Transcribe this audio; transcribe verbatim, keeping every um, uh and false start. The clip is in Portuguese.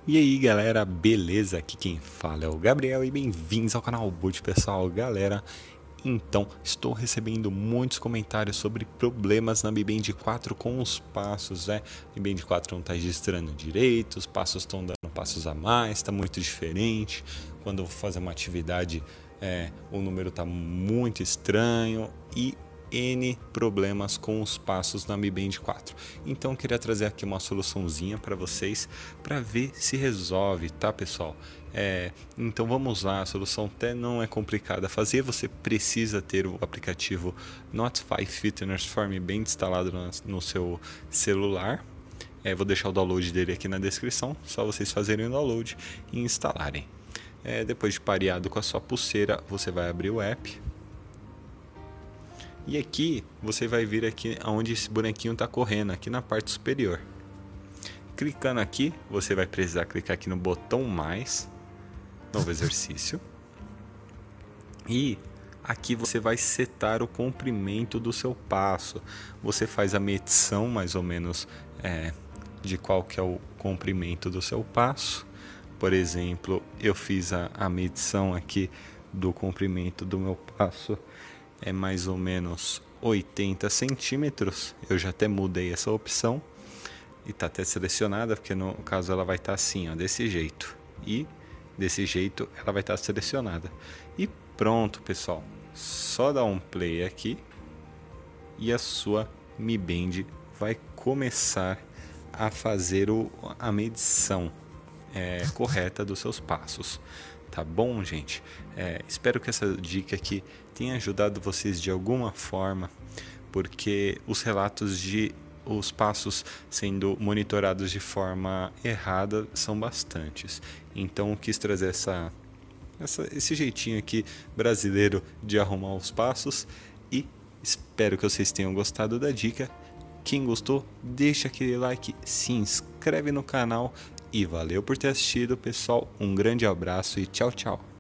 E aí galera, beleza? Aqui quem fala é o Gabriel e bem-vindos ao canal Boot, pessoal. Galera, então estou recebendo muitos comentários sobre problemas na Mi Band quatro com os passos, né? Mi Band quatro não está registrando direito, os passos estão dando passos a mais, está muito diferente. Quando eu vou fazer uma atividade, é, o número está muito estranho e N problemas com os passos na Mi Band quatro. Então eu queria trazer aqui uma soluçãozinha para vocês para ver se resolve, tá, pessoal? É, então vamos lá, a solução até não é complicada a fazer, você precisa ter o aplicativo Notify Fitness for Mi Band instalado no, no seu celular. É, vou deixar o download dele aqui na descrição, só vocês fazerem o download e instalarem. É, depois de pareado com a sua pulseira, você vai abrir o app. E aqui você vai vir aqui onde esse bonequinho está correndo, aqui na parte superior. Clicando aqui, você vai precisar clicar aqui no botão mais, novo exercício. E aqui você vai setar o comprimento do seu passo. Você faz a medição mais ou menos é, de qual que é o comprimento do seu passo. Por exemplo, eu fiz a, a medição aqui do comprimento do meu passo. É mais ou menos oitenta centímetros. Eu já até mudei essa opção e está até selecionada, porque no caso ela vai estar tá assim, ó, desse jeito, e desse jeito ela vai estar tá selecionada. E pronto, pessoal, só dar um play aqui e a sua Mi Band vai começar a fazer o, a medição é, correta dos seus passos. Tá bom, gente? É, espero que essa dica aqui tenha ajudado vocês de alguma forma, porque os relatos de os passos sendo monitorados de forma errada são bastantes. Então eu quis trazer essa, essa, esse jeitinho aqui brasileiro de arrumar os passos e espero que vocês tenham gostado da dica. Quem gostou, deixa aquele like, se inscreve no canal e valeu por ter assistido, pessoal. Um grande abraço e tchau, tchau.